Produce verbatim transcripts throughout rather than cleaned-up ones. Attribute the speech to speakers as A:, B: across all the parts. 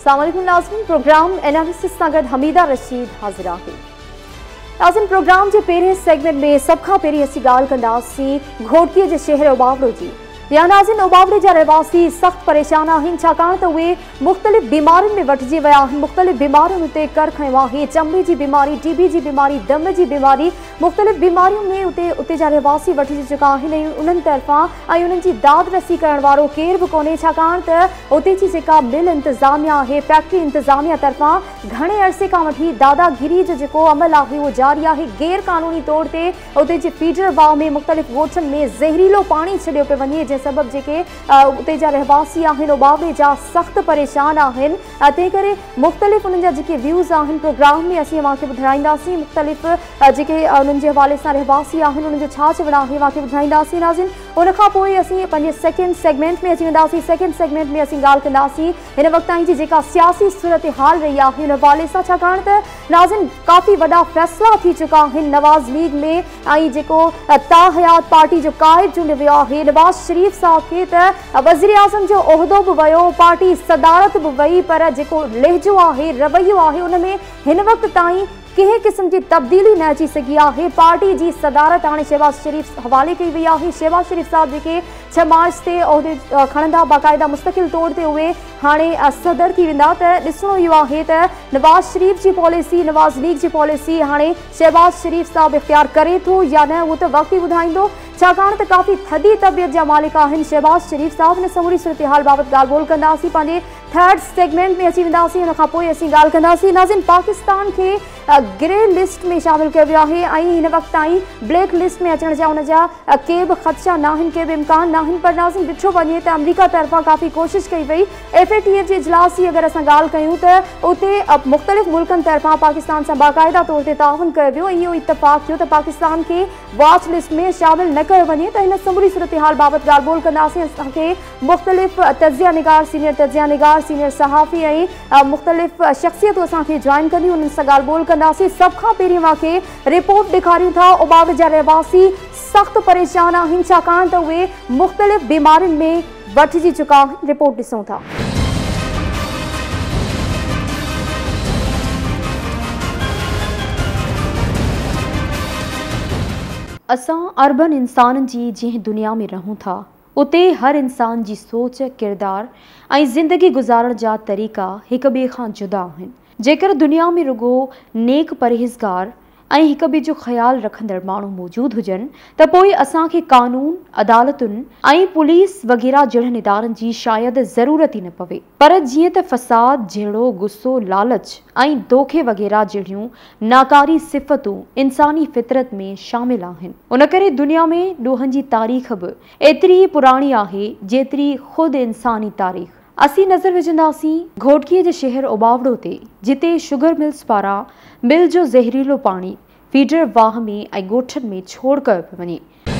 A: अस्सलामुअलैकुम नाज़रीन, programme analysis सां गॾु हमीदा रशीद हाज़िर आहे। नाज़रीन, प्रोग्राम जे पहिरें सेगमेंट में सभ खां पहिरीं असीं ॻाल्हि कंदासीं घोटकीअ जे शहर ओबावड़ो जी। या नाज़रीन, ओबावड़े जा रहवासी सख़्त परेशान आहिनि छाकाणि त उहे मुख़्तलिफ़ बीमारियुनि में वठिजी विया आहिनि। मुख़्तलिफ़ बीमारियुनि उते कर खंयो आहे, चमड़ी जी बीमारी, टीबी जी बीमारी, दम जी बीमारी, मुख़्तलिफ़ बीमारियुनि में उते उते जा रहवासी वठिजी चुका आहिनि ऐं उन्हनि तरफ़ां ऐं उन्हनि जी दाद रसी करण वारो केर बि कोन्हे छाकाणि त उते जी जेका मिल इंतिज़ामिया आहे, फैक्ट्री इंतिज़ामिया तरफ़ां घणे अरसे खां वठी दादागिरी जो जेको अमल आहे उहो जारी आहे। गैर क़ानूनी तौर ते उते जे फीडर वाह में मुख़्तलिफ़ ॻोठनि में ज़हरीलो पाणी छॾियो पियो वञे, जंहिं सबबि जेके उते जा रहवासी आहिनि ओबावड़े जा सख़्त परेशान आहिनि। तंहिं करे मुख़्तलिफ़ उन्हनि जा जेके व्यूज़ आहिनि प्रोग्राम में असीं तव्हांखे ॿुधाईंदासीं। मुख़्तलिफ़ जेके उन्हनि जे हवाले सां रहवासी आहिनि उन्हनि जो छा चवणु आहे तव्हांखे ॿुधाईंदासीं। नाज़रीन, उनखां पोइ असीं पंहिंजे सेकेंड सेगमेंट में अची वेंदासीं। सेकेंड सेगमेंट में असीं ॻाल्हि कंदासीं हिन वक़्त ताईं जी जेका सियासी सूरत हाल रही आहे हुन हवाले सां, छाकाणि त नाज़रीन काफ़ी वॾा फ़ैसिला थी चुका आहिनि नवाज़ लीग में ऐं जेको ताहयात पार्टी जो क़ाइद चूंडियो वियो आहे नवाज़ शरीफ़ साहब खे त वज़ीर आज़म जो उहिदो बि वियो, पार्टी सदारत बि वई, पर जेको लहजो आहे रवैयो आहे उन में हिन वक़्त ताईं कंहिं क़िस्म जी तब्दीली न अची सघी आहे। पार्टी जी सदारत हाणे शहबाज़ शरीफ़ हवाले कई वई आहे। शहबाज़ शरीफ़ साहब जेके छह मार्च ते उहिदे खणंदा बाक़ाइदा मुस्तक़िल तौर ते उहे हाणे सदर थी वेंदा। त ॾिसणो इहो आहे त नवाज़ शरीफ़ जी पॉलिसी, नवाज़ लीग जी पॉलिसी हाणे शहबाज़ शरीफ़ साहब इख़्तियार करे थो या न, उहो त वक़्तु ई ॿुधाईंदो, छाकाणि त काफ़ी थधी तबियत जा मालिक आहिनि शहबाज़ शरीफ़ साहब। हिन समूरी सूरत हाल बाबति ॻाल्हि ॿोल कंदासीं। पंहिंजे थर्ड सेगमेंट में अची वेंदासीं। हुन खां पोइ असीं ॻाल्हि कंदासीं नाज़रीन पाकिस्तान खे ग्रे लिस्ट में शामिल कयो वियो आहे ऐं हिन वक़्त ताईं ब्लैक लिस्ट में अचण जा हुनजा के बि ख़दशा न आहिनि, के बि इम्कान न आहिनि। पर नाज़रीन ॾिठो वञे त अमरीका तरफ़ां काफ़ी कोशिशि कई वई। एफ ए टी एफ जे इजलास जी अगरि असां ॻाल्हि कयूं त उते मुख़्तलिफ़ मुल्कनि तरफ़ां पाकिस्तान सां बाक़ाइदा तौर ते ताउन कयो वियो। इहो इतफ़ाक़ थियो त पाकिस्तान खे वॉच लिस्ट में शामिल न कयो वञे। त हिन समूरी सूरत हाल बाबति ॻाल्हि ॿोल कंदासीं। असांखे मुख़्तलिफ़ तज़िया निगार, सीनियर तज़िया निगार, सीनियर सहाफ़ी ऐं मुख़्तलिफ़ शख़्सियतूं असांखे जॉइन कंदियूं, उन्हनि सां ॻाल्हि ॿोल कंदासीं। सभ खां पहिरीं मूंखे रिपोर्ट ॾेखारियूं था ओबावड़े जा रहवासी सख़्त परेशान आहिनि छाकाणि त उहे मुख़्तलिफ़ बीमारियुनि में वठिजी चुका आहिनि। रिपोर्ट ॾिसूं था। असां अर्बन इंसाननि जी जंहिं दुनिया में रहूं था उते हर इंसान जी सोच, किरदार ऐं ज़िंदगी गुज़ारण जा तरीक़ा हिक ॿिए खां जुदा आहिनि। जेकर दुनिया में रुगो नेक परहेज़गार ऐं हिक ॿिए जो ख़्यालु रखंदड़ माण्हू मौजूदु हुजनि त पोइ असांखे कानून, अदालतुनि ऐं पुलिस वग़ैरह जहिड़नि इदारनि जी शायदि ज़रूरत ई न पवे। पर जीअं त फ़साद जहिड़ो गुस्सो, लालच ऐं दोखे वग़ैरह जहिड़ियूं नाकारी सिफ़तूं इंसानी फितरत में शामिल आहिनि, उन करे दुनिया में ॾोहनि जी तारीख़ बि एतिरी ई पुराणी आहे जेतिरी ख़ुदि इंसानी तारीख़। असीं नज़र विझंदासीं घोटकीअ जे शहर ओबावड़ो ते, जिते शुगर मिल्स पारां मिल जो ज़हरीलो पाणी फीडर वाह में ऐं ॻोठनि में छोड़ कयो पियो वञे।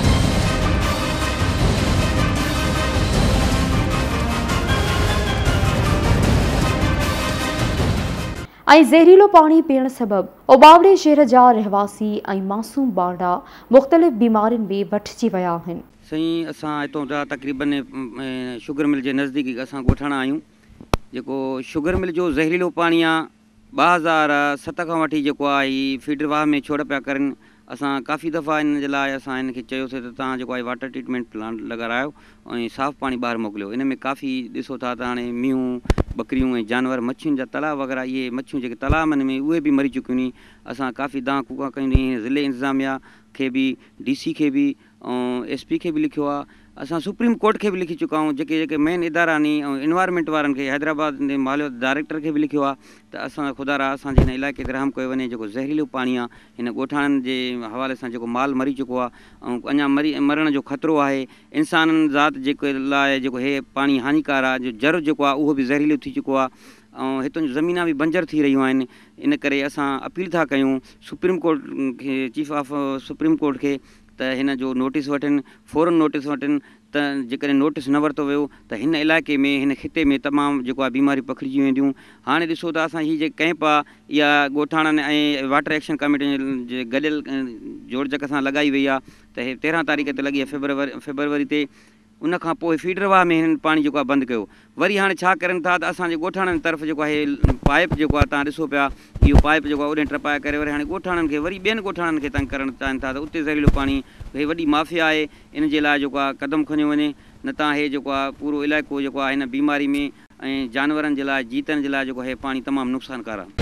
A: ऐं ज़हरीलो पाणी पीअण सबबि ओबावड़े शहर जा रहवासी ऐं मासूम ॿारड़ा मुख़्तलिफ़ बीमारियुनि में वठिजी विया आहिनि।
B: सही असां हितां जा तक़रीबन शुगर मिल जे नज़दीक असां ॻोठण आहियूं। जेको शुगर मिल जो ज़हरीलो पाणी आहे ॿ हज़ार सत खां वठी जेको आहे हीअ फीडर वाह में छोड़ पिया करनि। असां काफ़ी दफ़ा हिन जे लाइ असां हिनखे चयोसीं त तव्हां जेको आहे वाटर ट्रीटमेंट प्लांट लॻारायो ऐं साफ़ु पाणी ॿाहिरि मोकिलियो। इन में काफ़ी ॾिसो था त हाणे मींहूं, बकरियूं ऐं जानवर, मच्छियुनि जा तलाउ वग़ैरह, इहे मच्छियूं जेके तलाउनि में उहे बि मरी चुकियूं आहिनि। असां काफ़ी दांह कूका कयूं आहिनि, ज़िले इंतिज़ामिया खे बि, डी सी खे बि ऐं एस पी खे बि लिखियो आहे। असां सुप्रीम कोर्ट खे बि लिखी चुका आहियूं, जेके जेके मेन इदारा आहिनि ऐं इन्वायरमेंट वारनि खे, हैदराबाद जे माहौल डायरेक्टर खे बि लिखियो आहे त असां ख़ुदा रा असांजे हिन इलाइक़े ते रहम कयो वञे। जेको ज़हरीलो पाणी आहे हिन ॻोठाणनि जे हवाले सां जेको माल मरी चुको आहे ऐं अञा मरी मरण जो ख़तरो आहे। इंसाननि ज़ात जेके लाइ जेको हे पाणी हानिकार आहे, जो जर जेको आहे उहो बि ज़हरीलो थी चुको आहे ऐं हितां जूं ज़मीना बि बंजर थी रहियूं आहिनि। इन करे असां अपील था कयूं सुप्रीम कोर्ट खे, चीफ ऑफ सुप्रीम कोर्ट खे त हिन जो नोटिस वठनि, फ़ौरन नोटिस वठनि त जेकॾहिं नोटिस न वरितो वियो त हिन इलाइक़े में, हिन खिते में तमामु जेको आहे बीमारियूं पखिड़िजी वेंदियूं। हाणे ॾिसो था असां हीअ जेके कैंप आहे इहा ॻोठाणनि ऐं वाटर एक्शन कमेटी जे गॾियल जोड़ जक सां लॻाई वई आहे त हे तेरहं तारीख़ ते लॻी आहे फेबरवरी फेबरवरी ते उन खां पोइ फीडर वाह में हिननि पाणी जेको आहे बंदि कयो। वरी हाणे छा करनि था त असांजे ॻोठाणनि तरफ़ जेको आहे पाइप जेको आहे तव्हां ॾिसो पिया, इहो पाइप जेको आहे ओॾे टपाए करे वरी हाणे ॻोठाणनि खे वरी ॿियनि ॻोठाणनि खे तंग करणु चाहिनि था त उते ज़हरीलो पाणी भई वॾी माफ़िया आहे, इन जे लाइ जेको आहे क़दम खणियो वञे, न त हे जेको आहे पूरो इलाइक़ो जेको आहे हिन बीमारी में ऐं जानवरनि जे लाइ जीतनि जे लाइ जेको आहे पाणी तमामु नुक़सानकार आहे।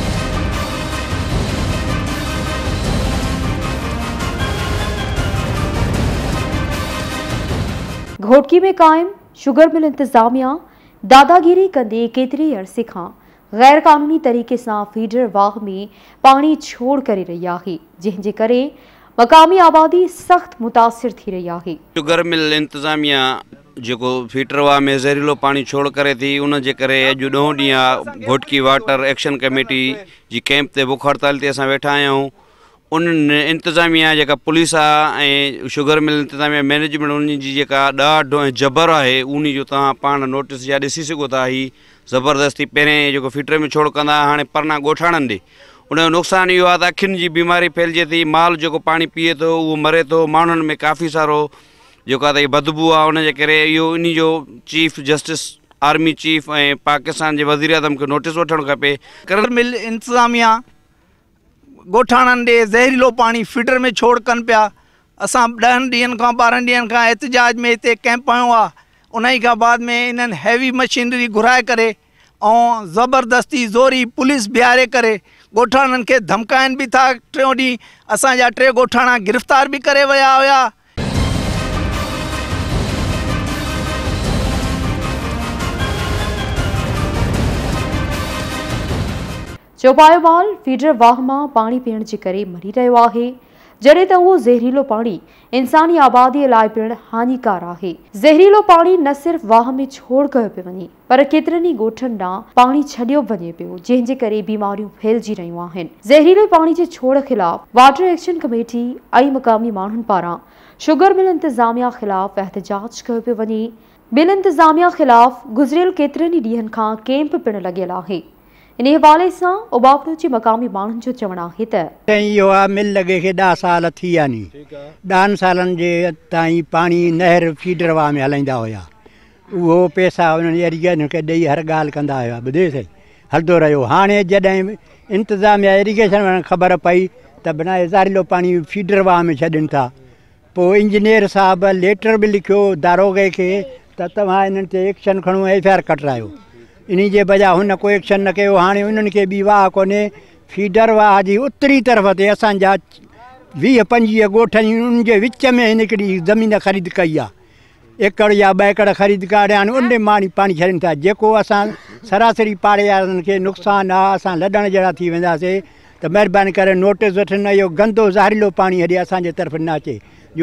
A: घोटकी में कायम शुगर मिल इंतजामिया दादागिरी कंदे केतरे अरसे खां गैर कानूनी तरीक़े सां फीडर वाह में पाणी छोड़ करे रही है, जंहिंजे करे मकामी आबादी सख्त मुतासिर थी रही है।
C: शुगर मिल इंतजामिया जो फीडर वाह में ज़हरीलो पानी छोड़ करे थी, उन जे करे अॼु ॾहों ॾींहुं आहे घोटकी वाटर एक्शन कमेटी जी कैंप ते बुख हड़ताल ते असां वेठा आहियूं। उन इंतज़ामिया जेका पुलिस आहे ऐं शुगर मिल इंतज़ामिया मैनेजमेंट उन जी जेका ॾाढो ऐं जबर आहे, उन जो तव्हां पाण नोटिस या ॾिसी सघो था। ही ज़बरदस्ती पहिरें जेको फीडर में छोड़ कंदा, हाणे परना ॻोठाणनि ॾे। उनजो नुक़सानु इहो आहे त अखियुनि जी बीमारी फैलिजे थी, माल जेको पाणी पीए थो उहो मरे थो, माण्हुनि में काफ़ी सारो जेको आहे त बदबू आहे। उनजे करे इहो इन जो चीफ जस्टिस आर्मी चीफ ऐं पाकिस्तान जे वज़ीर आज़म खे नोटिस वठणु खपे।
D: शुगर मिल इंतज़ामिया ॻोठाणनि ॾे ज़हरीलो पाणी फीडर में छोड़ कनि पिया। असां ॾहनि ॾींहंनि खां ॿारहंनि ॾींहंनि खां एहतजाज में हिते कैंप आयो आहे। उन ई खां बाद में इन्हनि हैवी मशीनरी घुराए करे ऐं ज़बरदस्ती ज़ोरी पुलिस बीहारे करे ॻोठाणनि खे धमकाइनि बि था। टियों ॾींहुं असांजा टे ॻोठाणा गिरफ़्तार बि करे विया हुया।
A: चौपायो माल फीडर वाह मां पाणी पीअण जे करे मरी रहियो आहे, जॾहिं त उहो ज़हरीलो पाणी इंसानी आबादीअ लाइ पिणु हानिकार आहे। ज़हरीलो पाणी न सिर्फ़ वाह में छोड़ कयो पियो वञे, पर केतिरनि ई ॻोठनि ॾांहुं पाणी छॾियो वञे पियो, जंहिंजे करे बीमारियूं फैलिजी रहियूं आहिनि। ज़हरीले पाणी जे छोड़ ख़िलाफ़ वाटर एक्शन कमेटी ऐं मक़ामी माण्हुनि पारां शुगर मिल इंतज़ामिया ख़िलाफ़ एहतजाज कयो पियो वञे। मिल इंतज़ामिया ख़िलाफ़ गुज़िरियल केतिरनि ई ॾींहंनि खां कैंप पिणु लॻियल आहे। इन हवाले सां उबावड़ो जे मक़ामी माण्हुनि जो चवणु आहे त
E: इहो आहे मिल लॻे खे ॾह साल थी विया नी, ॾहनि सालनि जे ताईं पाणी नहर फीडर वाह में हलाईंदा हुआ। उहो पैसा उन्हनि इरिगेशन खे ॾेई हर ॻाल्हि कंदा हुआ, ॿुधे सही हलंदो रहियो। हाणे जॾहिं इंतिज़ामिया इरिगेशन वारनि ख़बर पई त बिना ज़हरीलो पाणी फीडर वाह में छॾनि था, पोइ इंजीनियर साहब लेटर बि लिखियो दारोगे खे त तव्हां इन्हनि ते एक्शन खणो, एफ आई आर कटरायो। इन जे बजाय हुन को एक्शन न कयो। हाणे उन्हनि खे ॿी वाह कोन्हे, फीडर वाह जी उत्तरी तरफ़ ते असांजा वीह पंजवीह ॻोठ आहिनि, उन जे विच में हिन हिकिड़ी ज़मीन ख़रीद कई आहे, एकड़ या ॿ एकड़ ख़रीद करे हाणे उन माणी पाणी छॾनि था, जेको असां सरासरी पाड़े वारनि खे नुक़सानु आहे। असां लॾण जहिड़ा थी वेंदासीं त महिरबानी करे नोटिस वठनि, इहो गंदो ज़हरीलो पाणी हेॾे असांजे तरफ़ न अचे।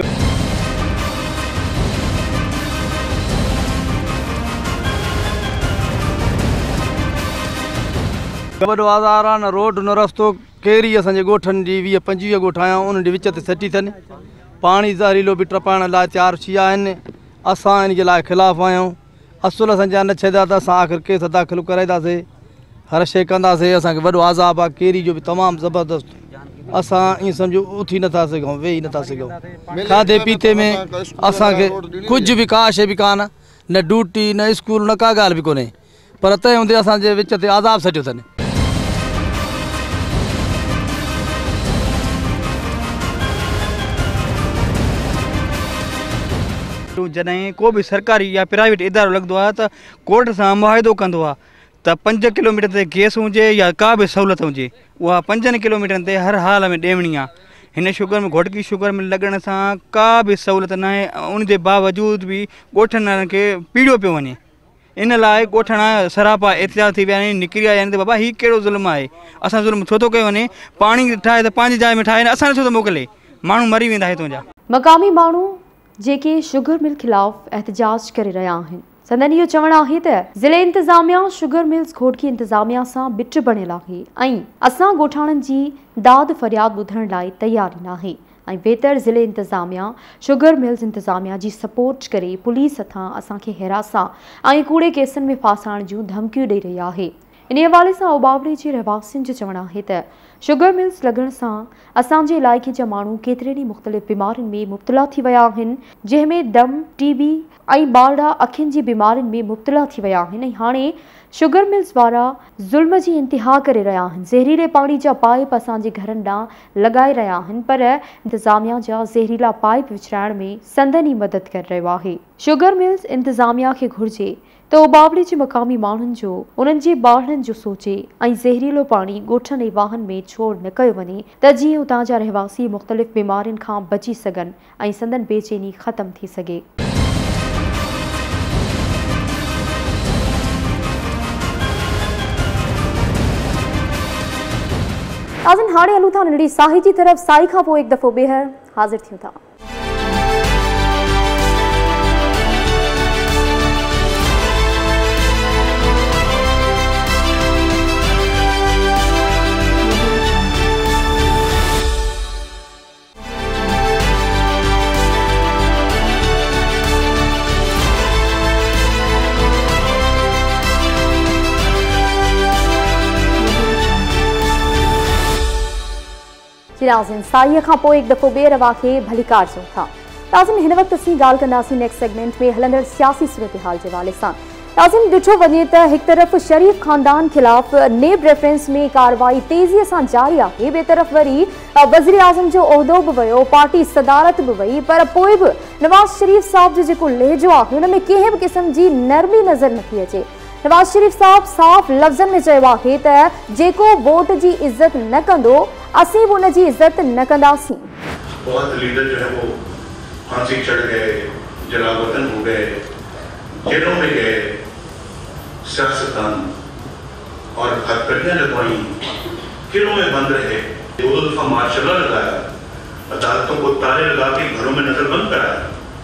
F: वॾो आज़ार आहे, न रोड न रस्तो, कहिड़ी असांजे ॻोठनि जी वीह पंजवीह ॻोठ आया उन जे विच ते सटी अथनि। पाणी ज़हरीलो बि टपाइण लाइ तयारु थी विया आहिनि। असां इन जे लाइ ख़िलाफ़ु आहियूं। असुल असांजा न छॾंदा त असां आख़िर केस दाख़िल कराईंदासीं, हर शइ कंदासीं। असांखे वॾो आज़ाब आहे, केरी जो बि तमामु ज़बरदस्त। असां ईअं सम्झो उथी नथा सघूं, वेही नथा सघूं। खाधे पीते में असांखे कुझु बि का शइ बि कान, न ड्यूटी न स्कूल न का ॻाल्हि बि कोन्हे, पर तंहिं हूंदे असांजे विच ते आज़ाब सटियो अथनि।
G: जॾहिं को बि सरकारी या प्राइवेट इदारो लॻंदो आहे त कोर्ट सां मुआइदो कंदो आहे त पंज किलोमीटर ते गैस हुजे या का बि सहूलियत हुजे, उहा पंजनि किलोमीटरनि ते हर हाल में ॾियणी आहे। हिन शुगर में घोटकी शुगर में लॻण सां का बि सहूलियत न आहे, उन जे बावजूद बि ॻोठनि वारनि खे पीड़ियो पियो वञे। इन लाइ ॻोठणा सरापा एतिरा थी विया आहिनि, निकिरी आया आहिनि त बाबा हीउ कहिड़ो ज़ुल्म आहे, असां ज़ुल्म छो थो कयो वञे। पाणी ठाहे त पंहिंजी जाइ में ठाहे, असां छो थो मोकिले, माण्हू मरी वेंदा हितां जा।
A: मक़ामी माण्हू जेके शुगर मिल ख़िलाफ़ एहतजाज करे रहिया आहिनि, संदन इहो चवणु आहे त ज़िले इंतज़ामिया शुगर मिल्स घोटकी इंतज़ामिया सां बिट बणियल आहे ऐं असां ॻोठाणनि जी दाद फ़रियाद ॿुधण लाइ तयारी न आहे ऐं बहितर ज़िले इंतज़ामिया शुगर मिल्स इंतज़ामिया जी सपोर्ट करे पुलिस हथां असांखे हिरासा ऐं कूड़े केसनि में फासाइण जूं धमकियूं ॾेई रही आहे। इन हवाले से ओबावड़ी के रहवासियों जो चवण है त शुगर मिल्स लगन से असांजे इलाइक़े जा माण्हू केतरे ॾींहं मुख़्तलिफ़ बीमारियुनि में मुब्तला थी विया आहिनि, जंहिंमें दम, टीबी ऐं ॿारड़ा अखियुनि जी बीमारियुनि में मुब्तला थी विया आहिनि। ऐं हाणे शुगर मिल्स वारा ज़ुल्म जी इंतिहा करे रहिया आहिनि। ज़हरीले पाणी जा पाइप असांजे घरनि ॾांहुं लॻाए रहिया आहिनि, पर इंतिज़ामिया जा ज़हरीला पाइप विछराइण में संदन ई मदद करे रहियो आहे। शुगर मिल्स इंतिज़ामिया खे घुर्जे त ओबावड़ी जे मक़ामी माण्हुनि जो उन्हनि जे ॿारनि जो सोचे ऐं ज़हरीलो पाणी ॻोठनि ऐं वाहन में छोड़ न कयो वञे त जीअं उतां जा रहवासी मुख़्तलिफ़ बीमारियुनि खां बची सघनि ऐं संदन बेचैनी ख़तम थी सघे। नाज़रीन, हाणे हलूं था नंढड़ी साही जी तरफ़। साही खां पोइ हिकु दफ़ो ॿीहर हाज़िर थियूं था। नाज़रीन, साईअ खां पोइ हिकु दफ़ो ॿिए रवा खे भलीकार चऊं था। नाज़रीन, हिन वक़्तु असीं ॻाल्हि कंदासीं नेक्स्ट सेगमेंट में हलंदड़ सियासी सूरत हाल जे हवाले सां। नाज़रीन, ॾिठो वञे त हिकु तरफ़ शरीफ़ ख़ानदान ख़िलाफ़ नेब रेफरेंस में कार्रवाई तेज़ीअ सां जारी आहे, ॿिए तरफ़ वरी वज़ीर आज़म जो उहिदो बि वियो, पार्टी सदारत बि वई, पर पोइ बि नवाज़ शरीफ़ साहब जो जेको लहजो आहे हुन में कंहिं बि क़िस्म जी नरमी नज़र नथी अचे। नवाज़ शरीफ़ साहब साफ़ लफ़्ज़नि में चयो आहे त जेको वोट जी इज़त न कंदो असीं भी उनकी इज्जत न कंदासीं।
H: बहुत लीडर जो है वो फांसी चढ़ गए, जलावतन हो गए, जेलों में गए, सियासतदान और हथकड़ियां लगवाई, किलों में बंद रहे, दो दफा मार्शल लगाया, अदालतों को ताले लगा के घरों में नजरबंद कराया।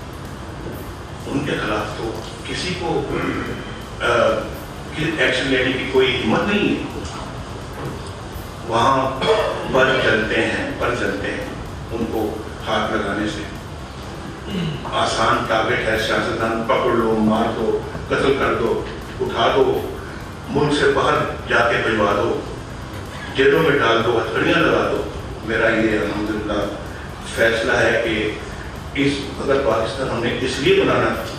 H: उनके खिलाफ तो किसी को एक्शन लेने की कोई हिम्मत नहीं है। वहाँ बल चलते हैं बल चलते हैं उनको हाथ लगाने से आसान टारगेट है। सियासतदान पकड़ लो, मार दो, कत्ल कर दो, उठा दो, मुल्क से बाहर जाके भिजवा दो, जेलों में डाल दो, हथकड़ियाँ लगा दो। मेरा ये अल्हम्दुलिल्लाह फैसला है कि इस अगर पाकिस्तान हमने इसलिए बनाना था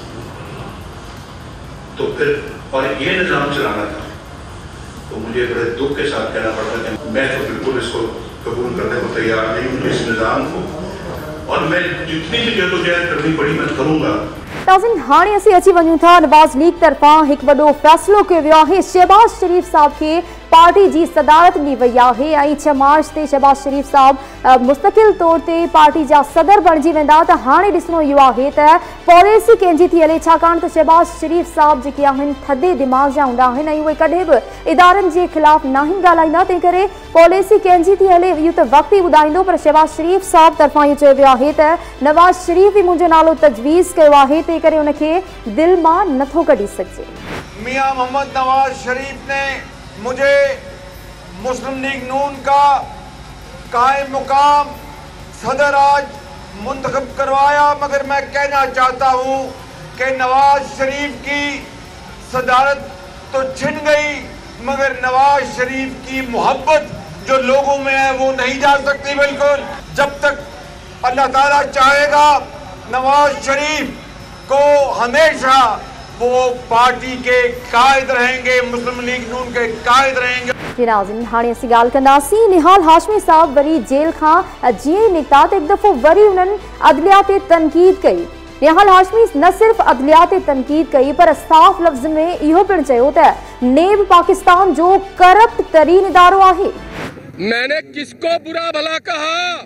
H: तो फिर और ये निज़ाम चलाना था तो मुझे बड़े दुख के साथ कहना पड़ता है कि मैं तो बिल्कुल इसको कबूल करने को तैयार नहीं हूँ, इस निज़ाम को, और मैं जितनी भी जद्दोजहद करनी पड़ी मैं करूँगा।
A: नाज़रीन, हाणे असीं अची वञूं था नवाज़ लीग तरफ़ां हिकु वॾो फ़ैसिलो कयो वियो आहे। शहबाज़ शरीफ़ साहब खे पार्टी जी सदारत ॾिनी वई आहे ऐं छह मार्च ते शहबाज़ शरीफ़ साहब मुस्तक़िल तौर ते पार्टी जा सदर बणिजी वेंदा। त हाणे ॾिसणो इहो आहे त पॉलिसी कंहिंजी थी हले, छाकाणि त शहबाज़ शरीफ़ साहब जेके आहिनि थधे दिमाग़ जा हूंदा आहिनि ऐं उहे कॾहिं बि इदारनि जे ख़िलाफ़ न आहिनि ॻाल्हाईंदा, तंहिं करे पॉलिसी कंहिंजी थी हले इहो त वक़्तु ई ॿुधाईंदो। पर शहबाज़ शरीफ़ साहब तरफ़ां इहो चयो वियो आहे त नवाज़ शरीफ़ ई मुंहिंजो नालो तजवीज़ कयो आहे, तंहिं करे उनखे दिलि मां नथो कढी सघिजे।
I: मियां मोहम्मद नवाज शरीफ ने मुझे मुस्लिम लीग नून का कायम मुकाम सदर आज मुंतखब करवाया, मगर मैं कहना चाहता हूँ कि नवाज शरीफ की सदारत तो छिन गई मगर नवाज शरीफ की मोहब्बत जो लोगों में है वो नहीं जा सकती। बिल्कुल जब तक अल्लाह ताला चाहेगा नवाज शरीफ को हमेशा वो पार्टी के कायद रहेंगे, मुस्लिम लीग नून के कायद रहेंगे।
A: नाज़रीन, हाणे असीं ॻाल्हि कंदासीं निहाल हाशमी साहब वरी जेल खां जीअं ई निकिता त हिकु दफ़ो वरी उन्हनि अदलिया ते तनक़ीद कई। निहाल हाशमी न सिर्फ़ अदलिया ते तनक़ीद कई पर साफ़ लफ़्ज़ में इहो पिणु चयो त नेब पाकिस्तान जो करप्ट तरीन इदारो आहे।
J: मैंने किसको बुरा भला कहा?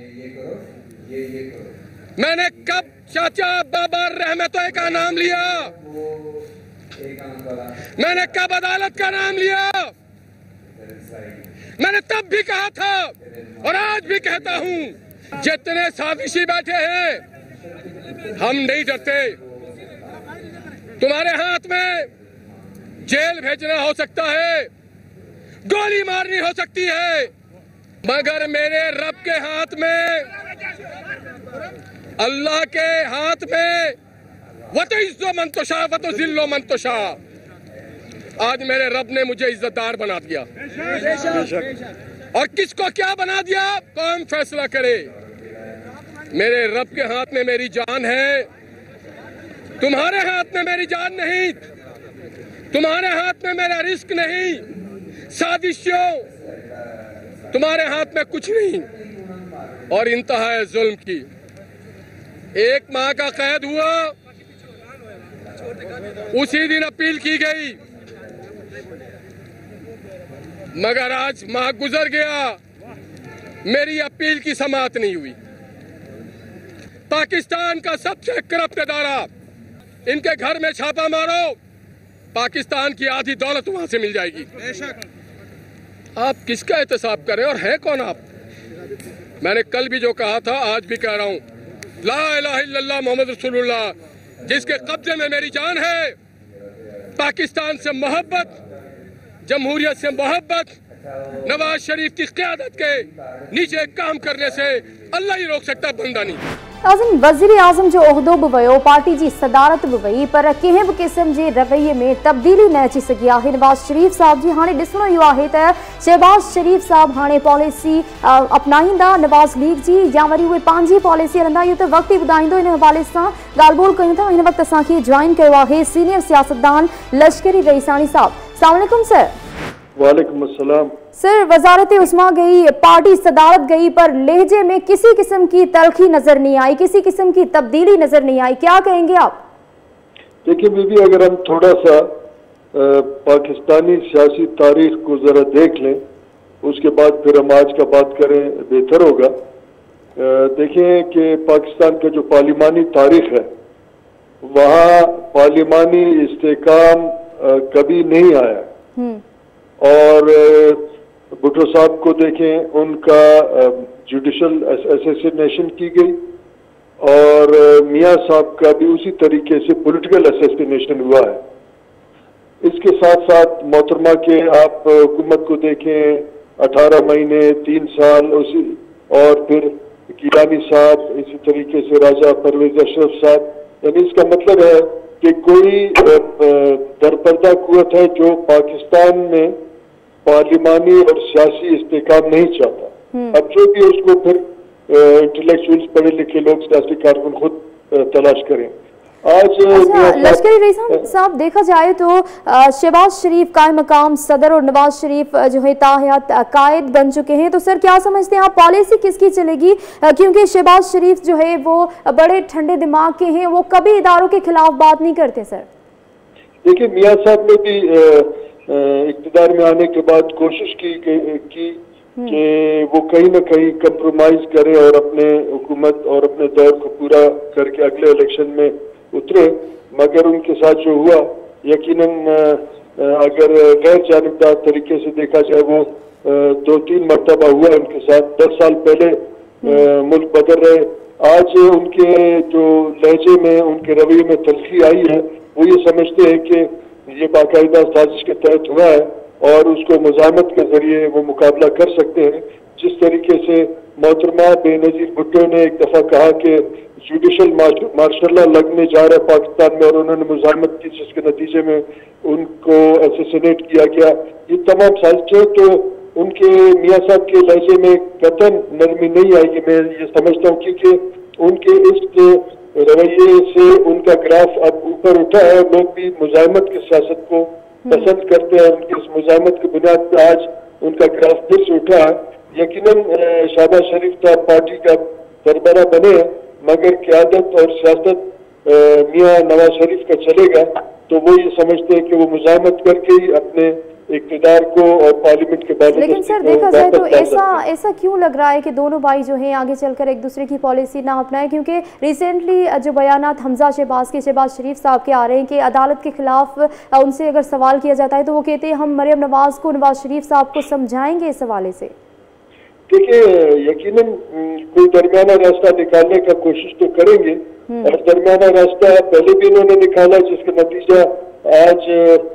J: मैंने कब चाचा बाबर रहमतों का नाम लिया? मैंने कब अदालत का नाम लिया? मैंने तब भी कहा था और आज भी कहता हूं, जितने साजिशी बैठे हैं हम नहीं डरते। तुम्हारे हाथ में जेल भेजना हो सकता है, गोली मारनी हो सकती है, मगर मेरे रब के हाथ में, अल्लाह के हाथ में वो तो इज्जो मंतोशा वो तो जिल्लो मंतोशा, आज मेरे रब ने मुझे इज्जतदार बना दिया। और किसको क्या बना दिया कौन फैसला करे। मेरे रब के हाथ में मेरी जान है, तुम्हारे हाथ में मेरी जान नहीं, तुम्हारे हाथ में मेरा रिस्क नहीं, साजिशों तुम्हारे हाथ में कुछ नहीं। और इंतहा है जुल्म की। एक माह का कैद हुआ, उसी दिन अपील की गई, मगर आज माह गुजर गया, मेरी अपील की समाअत नहीं हुई। पाकिस्तान का सबसे करप्ट अदारा, इनके घर में छापा मारो, पाकिस्तान की आधी दौलत वहां से मिल जाएगी। आप किसका एहतसाब करें और है कौन आप? मैंने कल भी जो कहा था आज भी कह रहा हूं, ला इलाहा इल्लल्लाह मोहम्मद रसूलुल्लाह, जिसके कब्जे में मेरी जान है। पाकिस्तान से मोहब्बत, जमहूरियत से मोहब्बत, नवाज शरीफ की क़यादत के नीचे काम करने से अल्लाह ही रोक सकता, बंदा नहीं।
A: नाज़रीन, वज़ीर आज़म जो उहिदो बि वियो, पार्टी जी सदारत बि वई, पर कंहिं बि क़िस्म जे रवैये में तब्दीली न अची सघी आहे। नवाज़ शरीफ साहब जी हाणे ॾिसणो इहो आहे त शहबाज शरीफ साहब हाणे पॉलिसी अपनाईंदा नवाज़ लीग जी या वरी उहे पंहिंजी पॉलिसी हलंदा, इहो त वक़्त ई ॿुधाईंदो। इन हवाले सां ॻाल्हि ॿोल कयूं था। हिन वक़्तु असांखे जॉइन कयो आहे सीनियर सियासतदान लश्करी रईसानी साहब। अस्सलाम वालेकुम सर।
K: वालेकुम अस्सलाम।
A: सर, वजारत उस्मा गई, पार्टी सदारत गई, पर लहजे में किसी किस्म की तलखी नजर नहीं आई, किसी किस्म की तब्दीली नजर नहीं आई, क्या कहेंगे आप?
K: देखिए बीबी, अगर हम थोड़ा सा आ, पाकिस्तानी सियासी तारीख को जरा देख लें, उसके बाद फिर हम आज का बात करें, बेहतर होगा। देखें कि पाकिस्तान का जो पार्लिमानी तारीख है, वहाँ पार्लिमानी इस्तेकाम कभी नहीं आया। और भुट्टो साहब को देखें, उनका जुडिशल असैसिनेशन की गई और मियां साहब का भी उसी तरीके से पॉलिटिकल असैसिनेशन हुआ है। इसके साथ साथ मोहतरमा के आप हुकूमत को देखें, अठारह महीने, तीन साल उसी, और फिर गिलानी साहब, इसी तरीके से राजा परवेज अशरफ साहब। यानी इसका मतलब है कि कोई दरपर्दा कुव्वत है जो पाकिस्तान में पार्लिमानी और सियासी इस्तेकाम नहीं चाहता। अब जो भी उसको फिर इंटेलेक्चुअल्स, पढ़े लिखे लोग, सियासी कारकुन खुद तलाश करें। आज
A: अच्छा, लश्करी रईस साहब, देखा जाए तो शहबाज शरीफ कायम मकाम सदर और नवाज शरीफ जो है ताहयात कायद बन चुके हैं, तो सर क्या समझते हैं आप, पॉलिसी किसकी चलेगी? क्योंकि शहबाज शरीफ जो है वो बड़े ठंडे दिमाग के हैं, वो कभी इदारों के खिलाफ बात नहीं करते। सर
K: देखिए, मियाँ साहब ने भी इक़्तिदार में आने के बाद कोशिश की कि वो कहीं ना कहीं कंप्रोमाइज करे और अपने हुकूमत और अपने दौर को पूरा करके अगले इलेक्शन में उतरे, मगर उनके साथ जो हुआ, यकीनन अगर गैर जानिबदार तरीके से देखा जाए, वो दो तीन मरतबा हुआ उनके साथ। दस साल पहले मुल्क बदल रहे, आज उनके जो लहजे में, उनके रवैये में तल्खी आई है, वो ये समझते हैं कि ये बाकायदा साजिश के तहत हुआ है और उसको मुजामत के जरिए वो मुकाबला कर सकते हैं। जिस तरीके से मोहतरमा बेनजीर भुट्टो ने एक दफा कहा कि जुडिशल मार्शल लॉ लगने जा रहा है पाकिस्तान में, और उन्होंने मुजामत की, जिसके नतीजे में उनको असैसिनेट किया गया। ये तमाम साजिशें, तो उनके मियाँ साहब के लहजे में कतन नरमी नहीं आएगी, मैं ये समझता हूँ, क्योंकि उनके इस रवैये से उनका ग्राफ अब ऊपर उठा है। लोग भी मुजामत की सियासत को पसंद करते हैं। उनकी इस मुजामत की बुनियाद पर आज उनका ग्राफ फिर से उठा है। यकीनन शहबाज शरीफ साहब पार्टी का सरबराह बने, मगर क़यादत और सियासत मियाँ नवाज शरीफ का चलेगा, तो वो ये समझते हैं कि वो मुजामत करके ही अपने इक़्तिदार को और पार्लियामेंट के बाद।
A: लेकिन सर देखा जाए तो ऐसा ऐसा क्यों लग रहा है कि दोनों भाई जो हैं आगे चलकर एक दूसरे की पॉलिसी ना अपनाएं? क्योंकि रिसेंटली जो बयानात हमजा शहबाज के, शहबाज शरीफ साहब के आ रहे हैं कि अदालत के खिलाफ उनसे अगर सवाल किया जाता है तो वो कहते हैं हम मरियम नवाज को, नवाज शरीफ साहब को समझाएंगे इस हवाले से।
K: देखिए, यकीनन कोई दरमियाना रास्ता निकालने का कोशिश तो करेंगे, और दरमियाना रास्ता पहले भी इन्होंने निकाला, जिसका नतीजा आज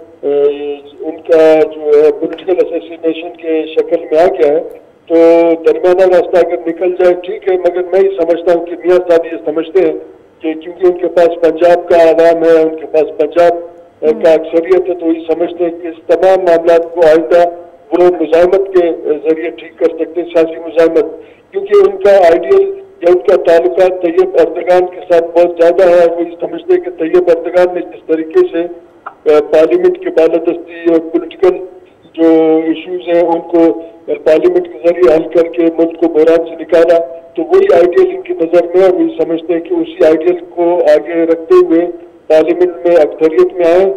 K: उनका जो है पॉलिटिकल असैसिनेशन के शक्ल में आ गया है। तो दरमियाना रास्ता अगर निकल जाए ठीक है, मगर मैं ही समझता हूँ कि मियाँ साहब ये समझते हैं कि क्योंकि उनके पास पंजाब का आवाम है, उनके पास पंजाब का अक्सरियत है, तो ये समझते हैं कि इस तमाम मामला को आइंदा वो मुजामत के जरिए ठीक कर सकते हैं, सियासी मुजामत, क्योंकि उनका आइडियल या उनका ताल्लुका तैयब अर्दगान के साथ बहुत ज्यादा है। वो ये समझते हैं कि तैयब अर्दगान ने जिस तरीके से पार्लियामेंट की बालादस्ती और पॉलिटिकल जो इश्यूज हैं उनको पार्लियामेंट के जरिए हल करके मुल्क को बहरान से निकाला, तो वही आइडियल इनकी नजर में है। वही समझते हैं कि उसी आइडियल को आगे रखते हुए पार्लियामेंट में अक्सरियत में आए।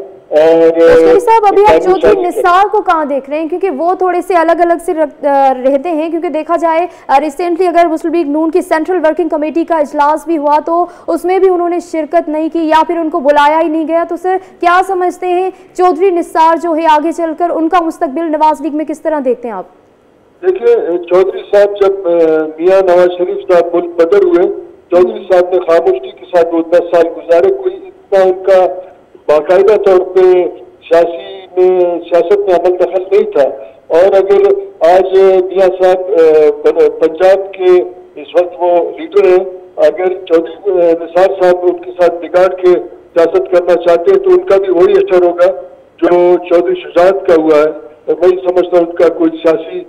K: और
A: साहब अभी आप चौधरी निसार को कहाँ देख रहे हैं, क्योंकि वो थोड़े से अलग अलग से रहते हैं, क्योंकि देखा जाए रिसेंटली अगर मुस्लिम लीग नून की सेंट्रल वर्किंग कमेटी का इजलास भी हुआ तो उसमें भी उन्होंने शिरकत नहीं की या फिर उनको बुलाया ही नहीं गया। तो सर क्या समझते हैं चौधरी निसार जो है आगे चलकर उनका मुस्तकबिल नवाज लीग में किस तरह देखते हैं आप?
K: देखिए, चौधरी साहब जब मियाँ नवाज शरीफ साहब मुल्क बदर हुए, चौधरी साहब ने खामोशी के साथ वो दस साल गुजारे, कोई इतना उनका बाकायदा तौर पे सियासी में सियासत में अमल दखल नहीं था। और अगर आज मियाँ साहब पंजाब के इस वक्त वो लीडर हैं, अगर चौधरी निसार साहब उनके साथ बिगाड़ के सियासत करना चाहते हैं तो उनका भी वही असर होगा जो चौधरी शुजात का हुआ है। और वही समझता हूँ उनका कोई सियासी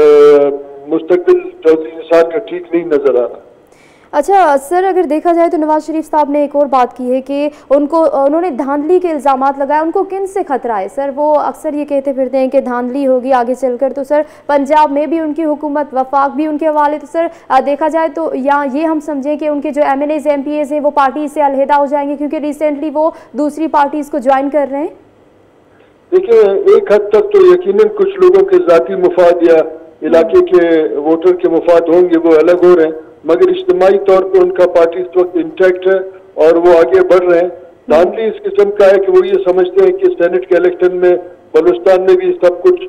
K: मुस्तकबिल चौधरी निसार का ठीक नहीं नजर आ रहा।
A: अच्छा सर, अगर देखा जाए तो नवाज शरीफ साहब ने एक और बात की है कि उनको उन्होंने धांधली के इल्ज़ामात लगाए, उनको किन से खतरा है सर? वो अक्सर ये कहते फिरते हैं कि धांधली होगी आगे चलकर, तो सर पंजाब में भी उनकी हुकूमत, वफाक भी उनके हवाले, तो सर देखा जाए तो या ये हम समझें कि उनके जो M N As M P As हैं वो पार्टी से अलहदा हो जाएंगे क्योंकि रिसेंटली वो दूसरी पार्टीज को ज्वाइन कर रहे हैं?
K: देखिए, एक हद तक तो यकीनन कुछ लोगों के ज़ाती मुफाद या इलाके के वोटर के मुफाद होंगे, वो अलग हो रहे हैं, मगर इज्तिमाई तौर पे उनका पार्टी इस वक्त इंटैक्ट है और वो आगे बढ़ रहे हैं। धांधली इस किस्म का है कि वो ये समझते हैं कि सेनेट के इलेक्शन में बलूचिस्तान में भी सब कुछ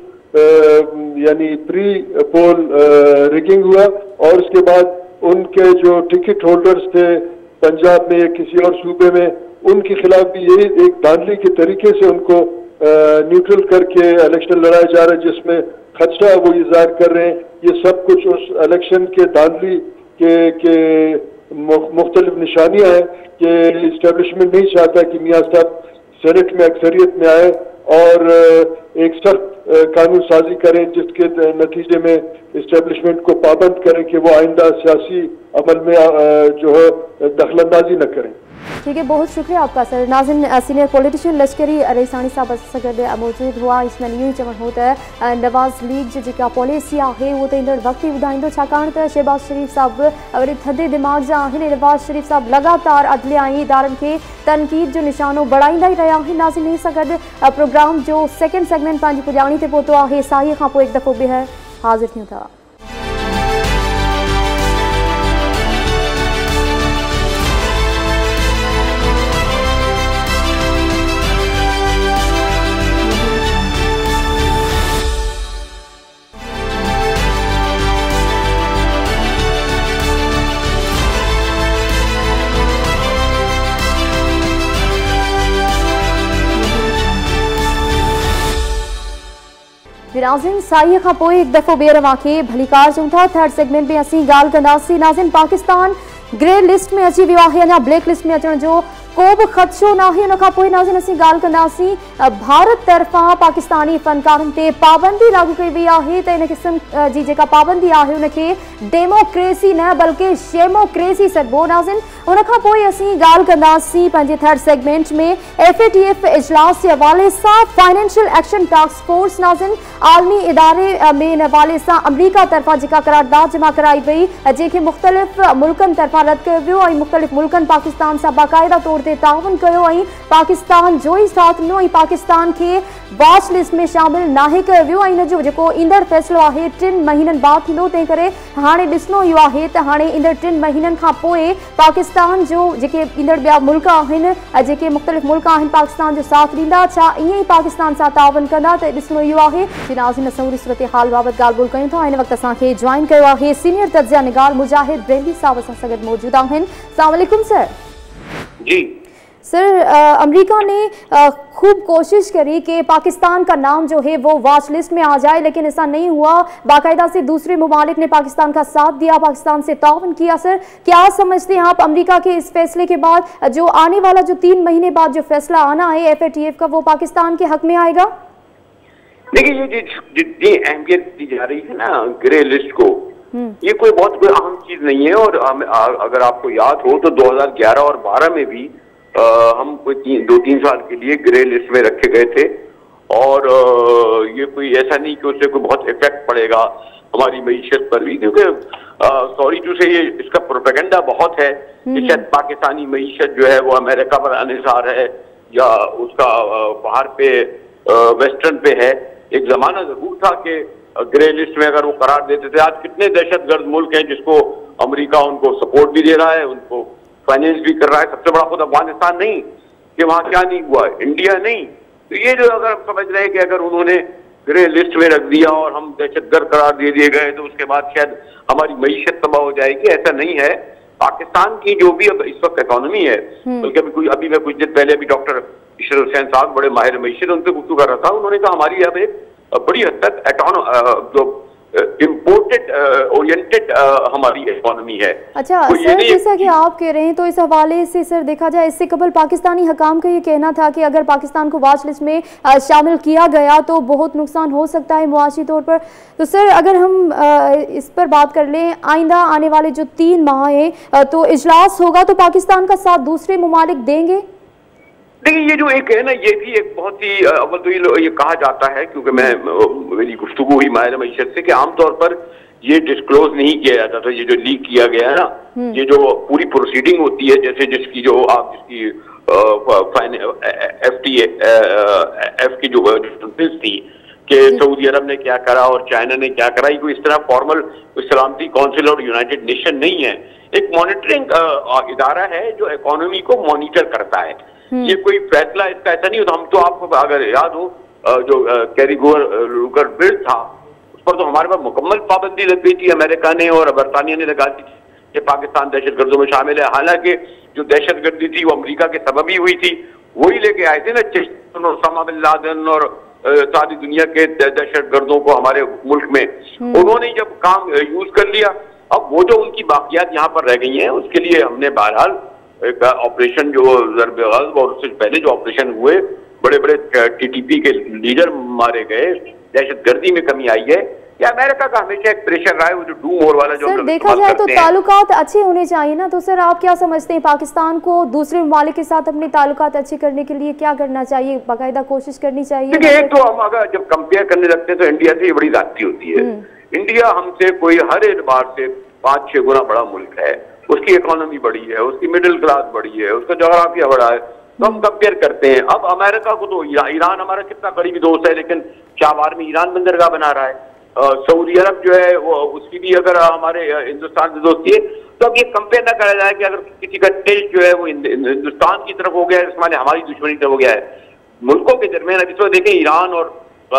K: यानी प्री पोल रिगिंग हुआ और उसके बाद उनके जो टिकट होल्डर्स थे पंजाब में या किसी और सूबे में, उनके खिलाफ भी यही एक धांधली के तरीके से उनको न्यूट्रल करके इलेक्शन लड़ाया जा रहा है, जिसमें खदशा वो इज़हार कर रहे हैं। ये सब कुछ उस इलेक्शन के धांधली के के मुख्तलिफ निशानियां हैं कि इस्टेब्लिशमेंट नहीं चाहता कि मियाँ साहब सेनेट में अक्सरियत में आए और एक सख्त कानून साजी करें जिसके नतीजे में इस्टेब्लिशमेंट को पाबंद करें कि वो आइंदा सियासी अमल में जो है दखलंदाजी न करें।
A: ठीक है, बहुत शुक्रिया आपका सर। नाज़िन, सीनियर पॉलिटिशियन लश्करी रईसानी साहब सां मौजूद हुआ। इसमें इहो ई चवण हो त नवाज़ लीग जी जेका पॉलिसी आहे उहो त ईंदड़ वक़्त ई ॿुधाईंदो, छाकाणि त शहबाज शरीफ साहब वरी थधे दिमाग़ जा आहिनि। नवाज़ शरीफ साहब लगातार अदलिया ऐं इदारनि खे तनक़ीद जो निशानो बढ़ाईंदा ई रहिया आहिनि। नाज़िन, हिन सां गॾु प्रोग्राम जो सेकेंड सेगमेंट पंहिंजी पुॼाणी ते पहुतो आहे। साईअ खां पोइ हिकु दफ़ो ॿीहर हाज़िर थियूं था। नाज़िन, साईअ खां पोइ हिकु दफ़ो ॿीहर अव्हांखे भलीकार चऊं था। थर्ड सेगमेंट में असीं ॻाल्हि कंदासीं। नाज़िन, पाकिस्तान ग्रे लिस्ट में अची वियो आहे, अञा ब्लैक लिस्ट में अचण जो को बि ख़दशो न आहे। उन खां पोइ नाज़िन असीं ॻाल्हि कंदासीं भारत तरफ़ां पाकिस्तानी फ़नकारनि ते पाबंदी लागू कई वई आहे, त इन क़िस्म जी जेका पाबंदी आहे उनखे डेमोक्रेसी न बल्कि शेमोक्रेसी सॾिबो। नाज़िन, उन खां पोइ असीं ॻाल्हि कंदासीं पंहिंजे थर्ड सेगमेंट में एफ ए टी एफ इजलास जे हवाले सां फाइनेंशियल एक्शन टास्क फोर्स। नाज़िन, आलमी इदारे में इन हवाले सां अमरीका तरफ़ां जेका करारदाद जमा कराई वई जंहिंखे मुख़्तलिफ़ मुल्कनि तरफ़ां रद्द कयो वियो ऐं मुख़्तलिफ़ मुल्कनि पाकिस्तान सां बाक़ाइदा तौर ते ताउन कयो ऐं पाकिस्तान जो ई साथ ॾिनो ऐं पाकिस्तान खे वॉच लिस्ट में शामिल नाहे कयो वियो ऐं हिनजो जेको ईंदड़ फ़ैसिलो आहे टिनि महीननि बाद थींदो। तंहिं करे हाणे ॾिसणो इहो आहे त हाणे ईंदड़ टिनि महीननि खां पोइ पाकिस्तान जो जेके ईंदड़ ॿिया मुल्क आहिनि, जेके मुख़्तलिफ़ मुल्क आहिनि, पाकिस्तान जो साथ ॾींदा, छा ईअं ई पाकिस्तान सां ताउन कंदा, त ॾिसणो इहो आहे। नाज़िन, असां पूरी सूरत हाल बाबति ॻाल्हि ॿोल कयूं था। हिन वक़्तु असांखे जॉइन कयो आहे सीनियर तज्ज़िया निगार मुजाहिद ब्रेंडी साहब असां सां गॾु मौजूद आहिनि। अस्सलाम वालेकुम सर।
L: जी
A: सर अमेरिका ने आ, खूब कोशिश करी कि पाकिस्तान का नाम जो है वो वॉच लिस्ट में आ जाए, लेकिन ऐसा नहीं हुआ। बाकायदा से दूसरे ममालिक ने पाकिस्तान का साथ दिया, पाकिस्तान से ताउन किया। सर क्या समझते हैं आप अमेरिका के इस फैसले के बाद जो आने वाला जो तीन महीने बाद जो फैसला आना है एफ ए टी एफ का, वो पाकिस्तान के हक में आएगा?
L: देखिए, ये जितनी अहमियत दी जा रही है ना ग्रे लिस्ट को, ये कोई बहुत कोई अहम चीज नहीं है। और अगर आपको याद हो तो दो हज़ार ग्यारह और बारह में भी आ, हम कोई तीन, दो तीन साल के लिए ग्रे लिस्ट में रखे गए थे। और आ, ये कोई ऐसा नहीं कि उससे कोई बहुत इफेक्ट पड़ेगा हमारी मईशत पर भी, क्योंकि सॉरी टू से ये इसका प्रोपेगेंडा बहुत है कि शायद पाकिस्तानी मईशत जो है वो अमेरिका पर अनिसार है या उसका बाहर पे वेस्टर्न पे है। एक जमाना जरूर था कि ग्रे लिस्ट में अगर वो करार देते थे। आज कितने दहशतगर्द मुल्क हैं जिसको अमेरिका उनको सपोर्ट भी दे रहा है, उनको फाइनेंस भी कर रहा है। सबसे बड़ा खुद अफगानिस्तान नहीं कि वहां क्या नहीं हुआ, इंडिया नहीं। तो ये जो अगर हम समझ रहे हैं कि अगर उन्होंने ग्रे लिस्ट में रख दिया और हम दहशतगर्द करार दे दिए गए तो उसके बाद शायद हमारी मईशत तबाह हो जाएगी, ऐसा नहीं है। पाकिस्तान की जो भी अब इस वक्त इकोनॉमी है, बल्कि अभी कोई अभी मैं कुछ दिन पहले अभी डॉक्टर इशरत हुसैन साहब बड़े माहिर मईशत उनसे गुफ्तगू कर रहा था, उन्होंने कहा हमारी अब एक बड़ी हद तक एटोनो जो इम्पोर्टेड ओरिएंटेड हमारी इकोनॉमी है।
A: अच्छा
L: तो
A: सर, जैसा कि आप कह रहे हैं तो इस हवाले से सर देखा जाए, इससे कबल पाकिस्तानी हकाम का ये कहना था कि अगर पाकिस्तान को वॉच लिस्ट में आ, शामिल किया गया तो बहुत नुकसान हो सकता है मुआशी तौर पर। तो सर अगर हम आ, इस पर बात कर लें, आइंदा आने वाले जो तीन माह हैं तो इजलास होगा तो पाकिस्तान का साथ दूसरे ममालिक देंगे?
L: देखिए, ये जो एक है ना, ये भी एक बहुत ही अव्वल तो ये, ये कहा जाता है, क्योंकि मैं मेरी गुफ्तगू हुई माहिर मईशत से कि आमतौर पर ये डिस्क्लोज नहीं किया जाता था। ये जो लीक किया गया है ना, ये जो पूरी प्रोसीडिंग होती है, जैसे जिसकी जो आप जिसकी एफ टी एफ की जो थी कि सऊदी अरब ने क्या करा और चाइना ने क्या करा, ये कोई इस तरह फॉर्मल सलामती काउंसिल और यूनाइटेड नेशन नहीं है। एक मॉनिटरिंग इदारा है जो इकोनॉमी को मॉनिटर करता है। ये कोई फैसला इसका ऐसा नहीं होता। हम तो आपको अगर याद हो जो कैरी लुकर बिल था, उस पर तो हमारे पास मुकम्मल पाबंदी लग गई थी, अमेरिका ने और बरतानिया ने लगा दी कि पाकिस्तान दहशतगर्दों में शामिल है। हालांकि जो दहशतगर्दी थी वो अमेरिका के सबब ही हुई थी, वही लेके आए थे ना चिश्तन और उसामा बिन लादेन और सारी दुनिया के दहशतगर्दों को हमारे मुल्क में। उन्होंने जब काम यूज कर लिया, अब वो जो उनकी बाकियात यहाँ पर रह गई हैं, उसके लिए हमने बहरहाल एक ऑपरेशन जो ज़र्ब-ए-ग़ज़ब और उससे पहले जो ऑपरेशन हुए, बड़े बड़े टी टी पी के लीडर मारे गए, दहशतगर्दी में कमी आई है। या अमेरिका का हमेशा एक प्रेशर रहा है, वो जो डू मोर वाला जो
A: सर देखा जाए तो ताल्लुकात अच्छे होने चाहिए ना। तो सर आप क्या समझते हैं, पाकिस्तान को दूसरे ममालिक के साथ अपने ताल्लुकात अच्छे करने के लिए क्या करना चाहिए, बाकायदा कोशिश करनी चाहिए?
L: देखिए, एक तो हम अगर जब कंपेयर करने लगते हैं तो इंडिया से ये बड़ी जाती होती है। इंडिया हमसे कोई हर एतबार से पाँच छह गुना बड़ा मुल्क है, उसकी इकोनॉमी बड़ी है, उसकी मिडिल क्लास बड़ी है, उसका जोग्राफिया बड़ा है, तो हम कंपेयर करते हैं। अब अमेरिका को तो ईरान हमारा कितना करीबी दोस्त है, लेकिन चाबार में ईरान बंदरगाह बना रहा है। सऊदी अरब जो है वो उसकी भी अगर हमारे हिंदुस्तान से दोस्ती है, तो अब ये कंपेयर ना करा जाए कि अगर किसी का टिल्ट जो है वो हिंदुस्तान की तरफ हो गया है, इस माने हमारी दुश्मनी तरफ हो गया है। मुल्कों के दरमियान अब इस वक्त देखें, ईरान और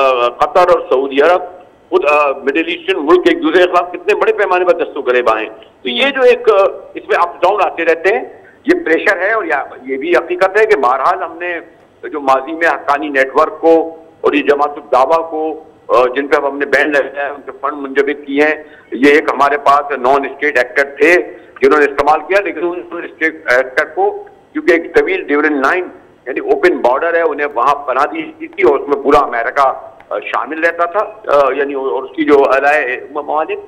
L: कतर और सऊदी अरब खुद मिडिल ईस्टर्न मुल्क एक दूसरे के खिलाफ कितने बड़े पैमाने पर दस्तों गरेबा हैं। तो ये जो एक इसमें अप डाउन आते रहते हैं, ये प्रेशर है। और ये भी हकीकत है कि बहरहाल हमने जो माजी में हक्कानी नेटवर्क को और ये जमात दावा को जिन पर हमने बैन लगाया है, उनके फंड मुंजमद किए हैं। ये एक हमारे पास नॉन स्टेट एक्टर थे जिन्होंने इस्तेमाल किया, लेकिन उन स्टेट एक्टर को क्योंकि एक तवील ड्यूरिंग लाइन यानी ओपन बॉर्डर है, उन्हें वहां बना दी थी और उसमें पूरा अमेरिका शामिल रहता था, यानी और उसकी जो अलाए ममालिक।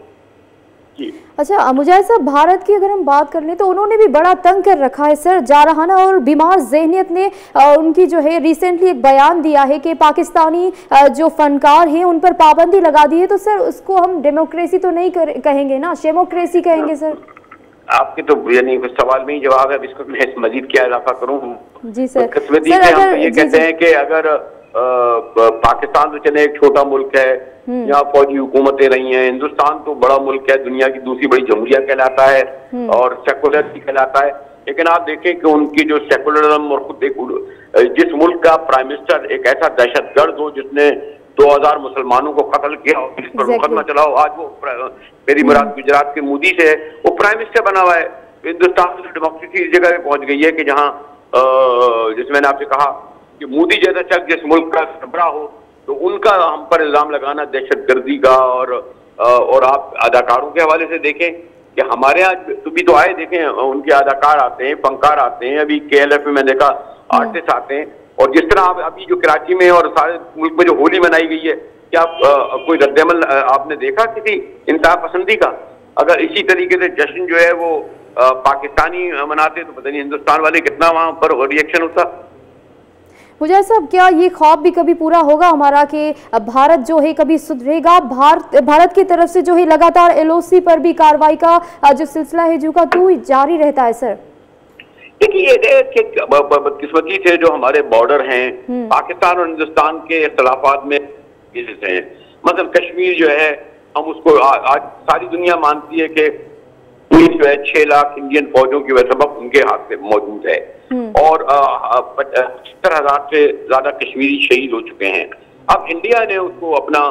A: अच्छा मुजाहिद साहब, भारत की अगर हम बात कर लें तो उन्होंने भी बड़ा तंग कर रखा है सर। जारहाना और बीमार जहनियत ने आ, उनकी जो है रिसेंटली एक बयान दिया है कि पाकिस्तानी आ, जो फनकार हैं उन पर पाबंदी लगा दी है। तो सर उसको हम डेमोक्रेसी तो नहीं कर, कहेंगे ना, शेमोक्रेसी कहेंगे सर?
L: आपके तो यानी सवाल में ही जवाब है, इसको मैं मजीद क्या इजाफा करूँ?
A: जी सर,
L: किस्मती से हम ये कहते हैं कि अगर पाकिस्तान तो चले एक छोटा मुल्क है, यहाँ फौजी हुकूमतें रही हैं, हिंदुस्तान तो बड़ा मुल्क है, दुनिया की दूसरी बड़ी जमहूरिया कहलाता है और सेकुलर भी कहलाता है। लेकिन आप देखें कि उनकी जो सेकुलरिज्म और खुद एक जिस मुल्क का प्राइम मिनिस्टर एक ऐसा दहशतगर्द हो जिसने दो हजार मुसलमानों को कत्ल किया और इस पर मुकदमा चलाओ, आज वो मेरी मुराद गुजरात के मोदी से है, वो प्राइम मिनिस्टर बना हुआ है। हिंदुस्तान में तो डेमोक्रेसी इस जगह पे पहुंच गई है कि जहाँ जैसे मैंने आपसे कहा कि मोदी जैसा शख्स जिस मुल्क का सरबराह हो तो उनका हम पर इल्जाम लगाना दहशतगर्दी का, और और आप अदाकारों के हवाले से देखें कि हमारे यहाँ तो भी तो आए, देखें उनके अदाकार आते हैं, फनकार आते हैं, अभी के एल एफ में मैंने देखा आर्टिस्ट आते हैं, और जिस तरह आप अभी जो कराची में और सारे मुल्क में जो होली मनाई गई है, क्या आप कोई रद्दमल आपने देखा किसी इंतहा पसंदी का? अगर इसी तरीके से जश्न जो है वो आ, पाकिस्तानी मनाते तो पता नहीं हिंदुस्तान वाले कितना वहाँ पर रिएक्शन होता।
A: मुझाहिद साहब, क्या ये ख्वाब भी कभी पूरा होगा हमारा कि भारत जो है कभी सुधरेगा? भारत भारत की तरफ से जो है लगातार एल ओ सी पर भी कार्रवाई का जो सिलसिला है जो का तो जारी रहता है सर।
L: देखिए बदकिस्मती से जो हमारे बॉर्डर हैं पाकिस्तान और हिंदुस्तान के इख्तलाफात में हैं, मतलब कश्मीर जो है हम उसको आ, आज सारी दुनिया मानती है कि जो है छह लाख इंडियन फौजों की वजह सबक उनके हाथ में मौजूद है, और पचहत्तर हजार से ज्यादा कश्मीरी शहीद हो चुके हैं। अब इंडिया ने उसको अपना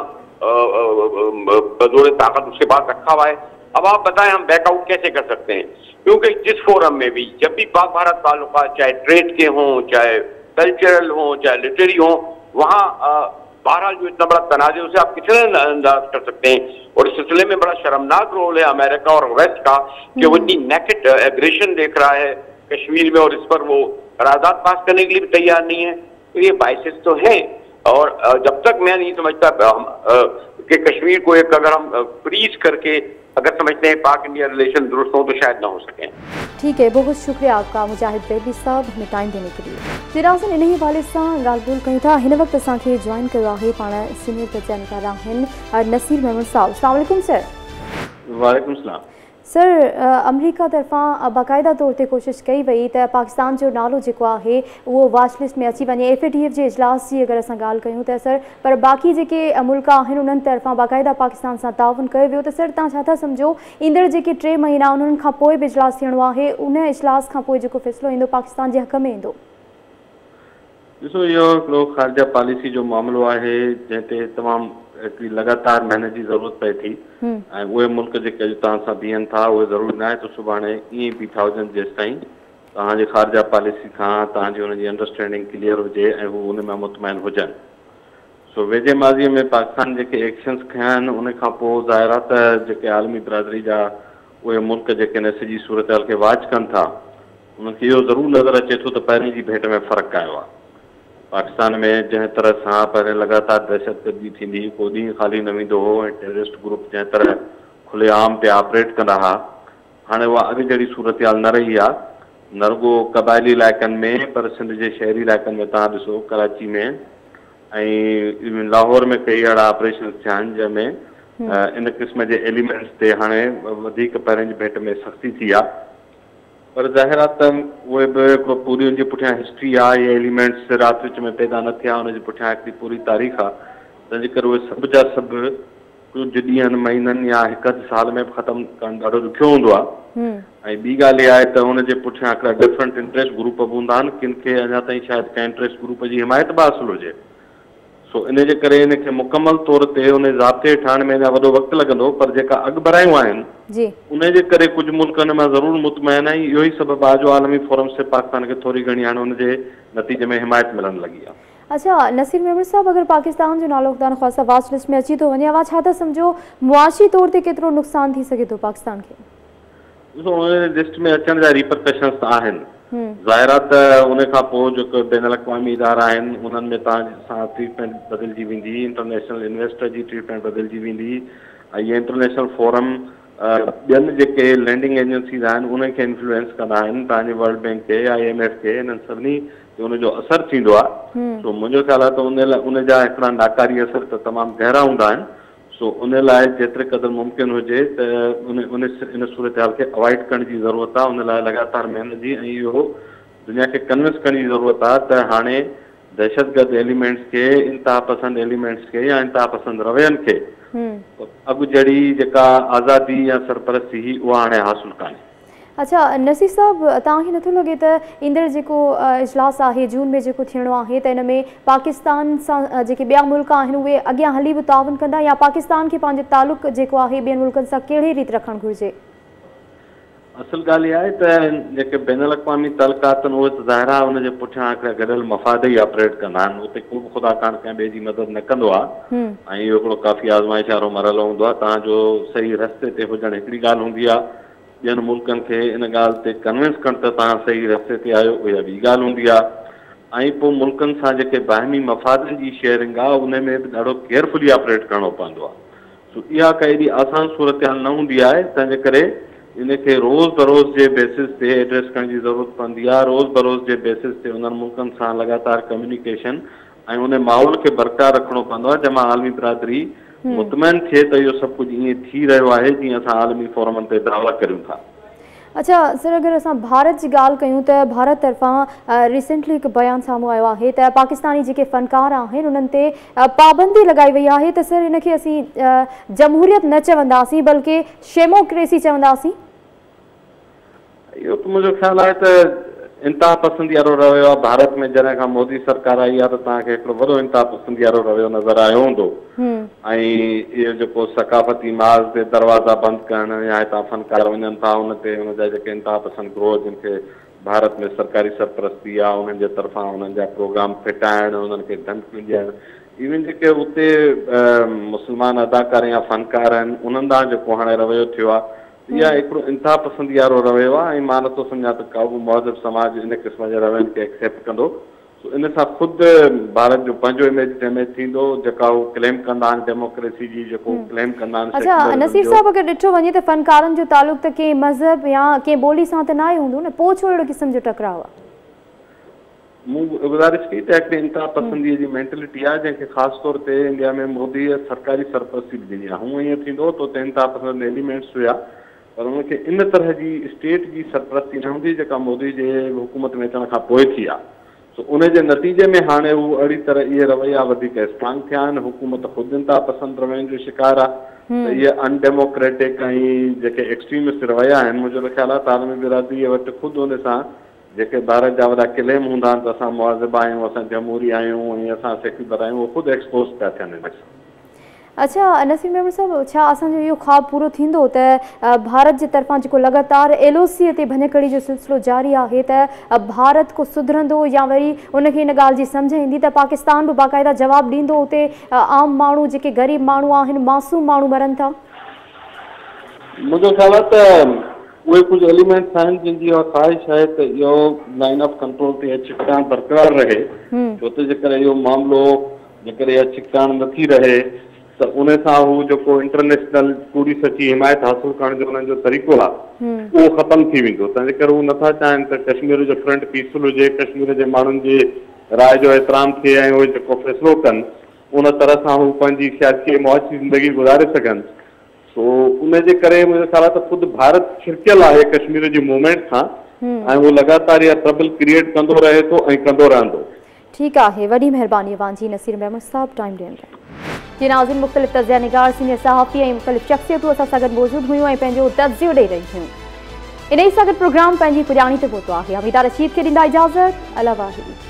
L: बजोर ताकत उसके पास रखा हुआ है। अब आप बताएं हम बैकआउट कैसे कर सकते हैं, क्योंकि जिस फोरम में भी जब भी पाक भारत ताल्लुकात चाहे ट्रेड के हों, चाहे कल्चरल हों, चाहे लिटरेरी हों, वहाँ बहरहाल जो इतना बड़ा तनाज़े उसे आप कितने अंदाज कर सकते हैं। और इस सिलसिले में बड़ा शर्मनाक रोल है अमेरिका और वेस्ट का कि वो इतनी नेकेड एग्रेशन देख रहा है कश्मीर में, और इस पर वो करारदाद पास करने के लिए भी तैयार नहीं है। तो ये बाइसेस तो है, और जब तक मैं नहीं समझता कि कश्मीर को एक अगर हम फ्रीज करके अगर समझते हैं पाक इंडिया रिलेशन दुरुस्त हो तो शायद ना हो सके।
A: ठीक है, बहुत शुक्रिया आपका मुजाहिद बेबी साहब हमें टाइम देने के लिए। जिरासन इन हवाले से गाल बोल कहीं था हिन वक्त असांखे जॉइन कयो आहे पाण सीनियर पत्रकार आहिनि नसीर मेमन साहब। अस्सलाम वालेकुम सर।
M: वालेकुम सलाम
A: सर, अमरीका तरफ़ां बाक़ायदा तौर ते कोशिश कई वई त पाकिस्तान जो नालो जेको आहे उहो वॉच लिस्ट में अची वञे। एफ ए टी एफ जे इजलास जी अगर असां ॻाल्हि कयूं त सर, पर बाक़ी जेके मुल्क आहिनि उन्हनि तरफ़ां बाक़ायदा पाकिस्तान सां ताउन कयो वियो। त सर तव्हां छा था सम्झो ईंदड़ जेके टे महीना उन्हनि खां पोइ बि इजलास थियणो आहे, उन इजलास खां पोइ जेको फ़ैसिलो ईंदो पाकिस्तान जे हक़ में ईंदो?
M: ॾिसो, इहो हिकिड़ो ख़ारजा पॉलिसी जो मामिलो आहे जंहिं ते तमामु हिकिड़ी लगातार महिनत जी ज़रूरत पए थी, ऐं उहे मुल्क जेके अॼु तव्हां सां बीहनि था उहे ज़रूरी न आहे त सुभाणे ईअं बीठा हुजनि जेसि ताईं तव्हांजे ख़ारजा पॉलिसी खां तव्हांजी हुनजी अंडरस्टैंडिंग क्लियर हुजे ऐं हू उन में मुतमइन हुजनि। सो वेझे माज़ीअ में पाकिस्तान जेके एक्शन्स खयां आहिनि उन खां पोइ ज़ाहिर आहे त जेके आलमी बिरादरी जा उहे मुल्क जेके न सॼी सूरत हाल खे वाच कनि था उन्हनि खे इहो ज़रूरु नज़र अचे थो त पहिरीं जी भेट में फ़र्क़ु आयो आहे। पाकिस्तान में जंहिं तरह सां पहिरें लगातार दहशतगर्दी थींदी, को ॾींहुं ख़ाली न वेंदो हो ऐं टेररिस्ट ग्रुप जंहिं तरह खुलेआम ते ऑपरेट कंदा हुआ, हाणे उहा अॻु जहिड़ी सूरत हाल न रही आहे, न रुॻो क़बाइली इलाइक़नि में पर सिंध जे शहरी इलाइक़नि में तव्हां ॾिसो कराची में ऐं लाहौर में कई अहिड़ा ऑपरेशन थिया आहिनि जंहिंमें इन क़िस्म जे एलिमेंट्स ते हाणे वधीक पहिरें जी भेट में सख़्ती थी आहे। पर ज़ाहिर आहे त उहे बि हिकिड़ो पूरी हुनजे पुठियां हिस्ट्री आहे, इहे एलिमेंट्स राति विच में पैदा न थिया, हुनजे पुठियां हिकिड़ी पूरी तारीख़ आहे, तंहिंजे करे उहे सभु जा सभु कुझु ॾींहंनि महीननि या हिकु अधु साल में ख़तमु करणु ॾाढो ॾुखियो हूंदो आहे। ऐं ॿी ॻाल्हि इहा आहे त हुनजे पुठियां हिकिड़ा डिफरेंट इंट्रस्ट ग्रुप बि हूंदा आहिनि, किन खे अञा ताईं शायदि कंहिं इंट्रस्ट ग्रुप जी हिमायत बि हासिलु हुजे। सो इन जे करे इनखे मुकमल तौर ते उन ज़ाब्ते ठाहिण में अञा वॾो वक़्तु लॻंदो, पर जेका अॻु भरायूं आहिनि उन जे करे कुझु मुल्कनि मां ज़रूरु मुतमइन आहे। इहो ई सबबु आहे जो आलमी फोरम से पाकिस्तान खे थोरी घणी हाणे हुनजे नतीजे में हिमायत मिलण लॻी आहे।
A: अच्छा नसीर मेमन साहब, अगर पाकिस्तान जो नालो ख़ुदा न ख़्वास्ता वॉच लिस्ट में अची थो वञे, वा छा था सम्झो मुआशी तौर ते केतिरो नुक़सान थी सघे थो पाकिस्तान खे?
M: ॾिसो, उन लिस्ट में अचण जा रिपरकशंस आहिनि। ज़ाहिर आहे त उन खां पोइ जेके बैन अवी इदारा आहिनि उन्हनि में तव्हां सां ट्रीटमेंट बदिलजी वेंदी, इंटरनेशनल इन्वेस्टर जी ट्रीटमेंट बदिलजी वेंदी, ऐं इहे इंटरनेशनल फोरम ॿियनि जेके लैंडिंग एजेंसीज़ आहिनि उन्हनि खे इन्फ्लुएंस कंदा आहिनि, तव्हांजे वर्ल्ड बैंक खे, आई एम एफ खे, इन्हनि सभिनी ते उनजो असरु थींदो आहे। सो मुंहिंजो ख़्यालु आहे त उन लाइ उन जा हिकिड़ा नाकारी असर त तमामु गहरा हूंदा आहिनि। सो उन लाइ जेतिरे क़दुरु मुमकिन हुजे त उन उन इन सूरत हाल खे अवॉइड करण जी ज़रूरत आहे। उन लाइ लगातार महिनत जी ऐं इहो दुनिया खे कन्विंस करण जी ज़रूरत आहे त हाणे दहशतगर्द एलिमेंट्स खे, इंतहा पसंद एलिमेंट्स खे या इंतहा पसंद रवैयनि खे अॻु जहिड़ी जेका आज़ादी या सरपरस्ती हुई उहा हाणे हासिलु कान्हे।
A: अच्छा नसीर साहब, तव्हांखे नथो लॻे त ईंदड़ जेको इजलास आहे जून में जेको थियणो आहे त इन में पाकिस्तान सां जेके ॿिया मुल्क आहिनि उहे अॻियां हली बि ताउन कंदा, या पाकिस्तान खे पंहिंजो तालुक़ जेको आहे ॿियनि मुल्कनि सां कहिड़ी रीति रखणु घुरिजे?
M: असल ॻाल्हि इहा आहे त जेके बैन अल-अक़वामी तलक़ात आहिनि उहे त ज़ाहिर आहे उनजे पुठियां हिकिड़ा गॾियल मफ़ाद ई ऑपरेट कंदा आहिनि, उते को बि ख़ुदा खान कंहिं ॿिए जी मदद न कंदो आहे ऐं इहो हिकिड़ो काफ़ी आज़माइश वारो मरहलो हूंदो आहे। तव्हांजो सही रस्ते ते हुजणु हिकिड़ी ॻाल्हि हूंदी आहे, ॿियनि मुल्कनि खे इन ॻाल्हि ते कन्विंस कनि त तव्हां सही रस्ते ते आहियो, उहा ॿी ॻाल्हि हूंदी आहे। ऐं पोइ मुल्कनि सां जेके बाहिमी मफ़ादनि जी शेयरिंग आहे उन में बि ॾाढो केयरफुली ऑपरेट करिणो पवंदो आहे। सो इहा का एॾी आसान सूरत हाल न हूंदी आहे, तंहिंजे करे इनखे रोज़ बरोज़ जे बेसिस ते एड्रेस करण जी ज़रूरत पवंदी आहे। रोज़ बरोज़ जे बेसिस ते उन्हनि मुल्कनि सां लगातार कम्युनिकेशन ऐं उन माहौल खे बरक़रार रखिणो पवंदो आहे जंहिंमां आलमी बिरादरी मुतमइन थिए त इहो सभु कुझु ईअं थी रहियो आहे जीअं असां आलमी फोरमनि ते दावा करियूं था।
A: अच्छा सर, अगर असां भारत की गाल कयूं त भारत तरफां रिसेंटली एक बयान साम्हूं आयो आहे त पाकिस्तानी जेके फ़नकार आहिनि उन्हनि ते पाबंदी लगाई वई आहे त सर इनखे असीं जमहूरियत न चवंदासीं बल्कि डेमोक्रेसी चवंदासीं।
M: इहो त मुंहिंजो ख़्यालु आहे त इंतिहा पसंदी वारो रवैयो आहे। भारत में जॾहिं खां मोदी सरकार आई आहे त तव्हांखे हिकिड़ो वॾो इंतिहा पसंदी वारो रवैयो नज़र आयो हूंदो ऐं इहो जेको सकाफ़ती माज़ ते दरवाज़ा बंदि करणु या हितां फ़नकार वञनि था उन ते उनजा जेके इंतिहा पसंद ग्रोह जिन खे भारत में सरकारी सरपरस्ती आहे उन्हनि जे तरफ़ां उन्हनि जा प्रोग्राम फिटाइणु, उन्हनि खे धमकियूं ॾियणु, इवन जेके उते मुस्लमान अदाकार या फ़नकार आहिनि उन्हनि ॾांहुं जेको हाणे रवैयो थियो आहे इहा हिकिड़ो इंतिहा पसंदी वारो रवैयो आहे ऐं मां नथो सम्झां त का बि महज़ब समाज इन क़िस्म जे रवैयनि खे एक्सेप्ट कंदो। इन सां ख़ुदि भारत जो पंहिंजो इमेज डैमेज थींदो जेका उहो क्लेम कंदा आहिनि डेमोक्रेसी जी, जेको क्लेम कंदा आहिनि।
A: अच्छा नसीर साहब, अगर ॾिठो वञे त फ़नकारनि जो तालुक त कंहिं मज़हब या कंहिं ॿोली सां त न आहे हूंदो न, पोइ छो अहिड़ो क़िस्म जो टकराव आहे?
M: मूं गुज़ारिश कई त हिकिड़ी इंतिहा पसंदीअ जी मेंटेलिटी आहे जंहिंखे ख़ासि तौर ते इंडिया में मोदीअ सरकारी सरपरस्ती ॾिनी आहे। हूअं ईअं थींदो त उते इंतिहा पसंद एलिमेंट्स हुया पर उनखे इन तरह जी स्टेट जी सरपरस्ती न हूंदी जेका मोदी जे हुकूमत में अचण खां पोइ थी आहे। सो उन जे नतीजे में हाणे हू अहिड़ी तरह इहे रवैया वधीक स्ट्रांग थिया आहिनि। हुकूमत ख़ुदि इंतिहा पसंद रवैयनि जो शिकार आहे त इहे अनडेमोक्रेटिक ऐं जेके एक्सट्रीमिस्ट रवैया आहिनि मुंहिंजो त ख़्यालु आहे त आलमी बिरादरीअ वटि ख़ुदि उन सां जेके भारत जा वॾा क्लेम हूंदा आहिनि त असां मुआज़िब आहियूं, असां जमहूरी आहियूं ऐं असां सेक्युलर आहियूं, उहे ख़ुदि एक्सपोज़ पिया थियनि हिन सां।
A: अच्छा नसीर मेमन साहब, छा असांजो इहो ख़्वाबु पूरो थींदो त भारत जे तरफ़ां जेको लगातार एल ओ सी ते भञकड़ी जो सिलसिलो जारी आहे त भारत को सुधरंदो या वरी उनखे इन ॻाल्हि जी सम्झ ईंदी त पाकिस्तान बि बाक़ाइदा जवाबु ॾींदो, उते आम माण्हू जेके ग़रीब माण्हू आहिनि, मासूम माण्हू मरनि था?
M: मुंहिंजो ख़्यालु आहे त उहे कुझु एलिमेंट्स आहिनि जिनजी उहा ख़्वाहिश आहे त इहो लाइन ऑफ कंट्रोल ते छिकटाण बरक़रार रहे, छो त जेकर इहो मामिलो जेकर इहा छिकटाण नथी रहे त उन सां हू जेको इंटरनेशनल कूड़ी सची हिमायत हासिल करण जो उन्हनि जो तरीक़ो आहे उहो ख़तमु थी वेंदो। तंहिंजे करे हू नथा चाहिनि त कश्मीर जो फ्रंट पीसफुल हुजे, कश्मीर जे माण्हुनि जे राय जो एतिराम थिए ऐं उहे जेको फ़ैसिलो कनि उन तरह सां हू पंहिंजी सियासी मुआशी ज़िंदगी गुज़ारे सघनि। सो उनजे करे मुंहिंजो ख़्यालु आहे त ख़ुदि भारत छिड़कियल आहे कश्मीर जी मूवमेंट खां ऐं उहो लगातार इहा ट्रबल क्रिएट कंदो रहे थो ऐं कंदो रहंदो।
A: ठीकु आहे, वॾी महिरबानी वांजी नसीर मेमन साहब टाइम ॾियण लाइ। जी नाज़रीन, मुख़्तलिफ़ तज़िया निगार, सीनियर सहाफ़ी ऐं मुख़्तलिफ़ शख़्सियतूं असां सां गॾु मौजूदु हुयूं ऐं पंहिंजो तज़ियो ॾेई रही हुयूं। इन ई सां गॾु प्रोग्राम पंहिंजी पुॼाणी ते पहुतो आहे। हमीदा रशीद खे ॾींदा इजाज़त। अला वाहिदी।